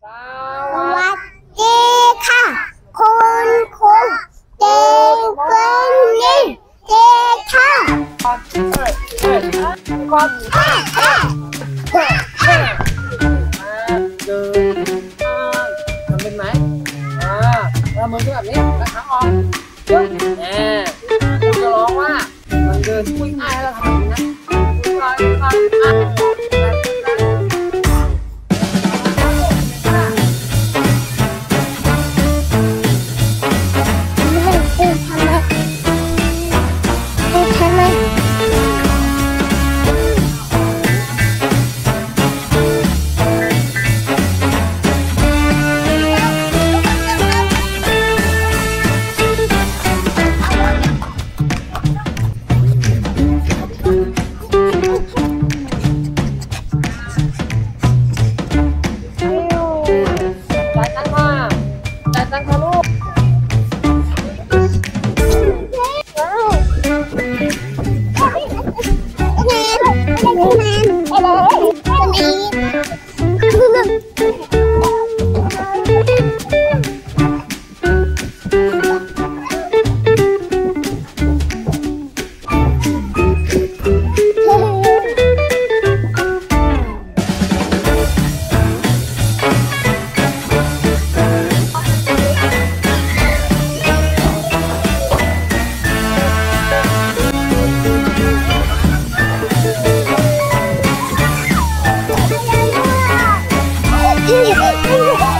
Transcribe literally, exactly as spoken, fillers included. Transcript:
สวัสดีค่ะคุณครูเด็กคนนี้เด็กค่ะขอบคุณขอบเดินทำเป็นไหมอ่าเรามือแบบนี้แล้วขาออกปึ๊บแหมคุณจะร้องว่ามันเดินวิ่งง่ายแล้วทำแบบนี้นะวิ่งไปไป Hey!